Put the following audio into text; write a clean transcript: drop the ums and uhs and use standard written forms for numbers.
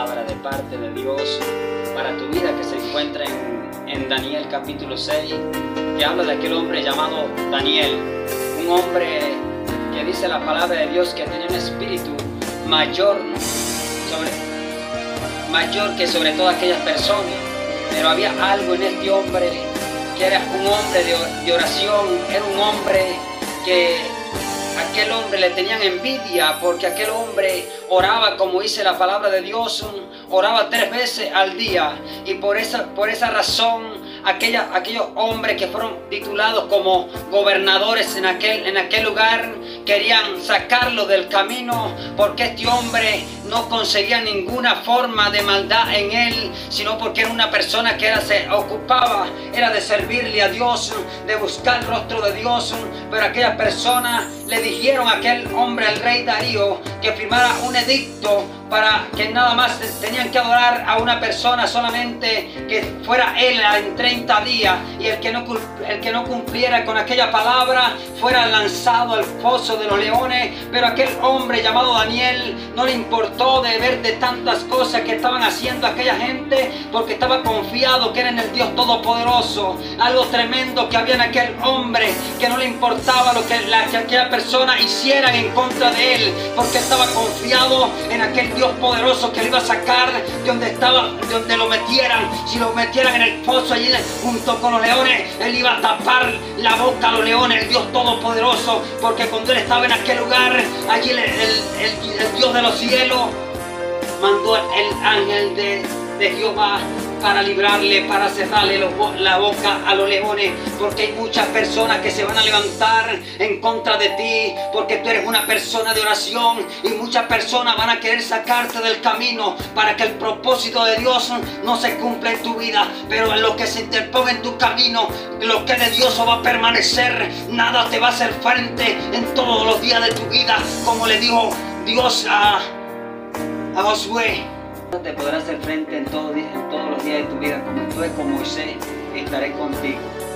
palabra de parte de Dios para tu vida que se encuentra en Daniel capítulo 6, que habla de aquel hombre llamado Daniel, un hombre que dice la palabra de Dios que tenía un espíritu mayor, mayor que sobre todas aquellas personas, pero había algo en este hombre que era un hombre de oración, era un hombre que aquel hombre le tenían envidia porque aquel hombre oraba, como dice la palabra de Dios, oraba 3 veces al día, y por esa razón aquellos hombres que fueron titulados como gobernadores en aquel lugar querían sacarlo del camino, porque este hombre no conseguía ninguna forma de maldad en él, sino porque era una persona que se ocupaba de servirle a Dios, de buscar el rostro de Dios. Pero aquellas personas le dijeron a aquel hombre, al rey Darío, que firmara un edicto para que nada más tenían que adorar a una persona solamente, que fuera él en 30 días, y el que no cumpliera con aquella palabra fuera lanzado al foso de los leones. Pero aquel hombre llamado Daniel no le importó de ver de tantas cosas que estaban haciendo aquella gente, porque estaba confiado que era en el Dios Todopoderoso. Algo tremendo que había en aquel hombre, que no le importaba lo que aquella persona hicieran en contra de él, porque estaba confiado en aquel Dios poderoso que le iba a sacar de donde lo metieran. Si lo metieran en el foso allí junto con los leones, él iba a tapar la boca a los leones, el Dios Todopoderoso, porque cuando él estaba en aquel lugar, allí el Dios de los cielos mandó el ángel de Jehová para librarle, para cerrarle la boca a los leones, porque hay muchas personas que se van a levantar en contra de ti, porque tú eres una persona de oración, y muchas personas van a querer sacarte del camino para que el propósito de Dios no se cumpla en tu vida. Pero en lo que se interponga en tu camino, lo que es de Dios va a permanecer. Nada te va a hacer frente en todos los días de tu vida, como le dijo Dios a Josué. Te podrás hacer frente en todos los días de tu vida, como estuve con Moisés, estaré contigo.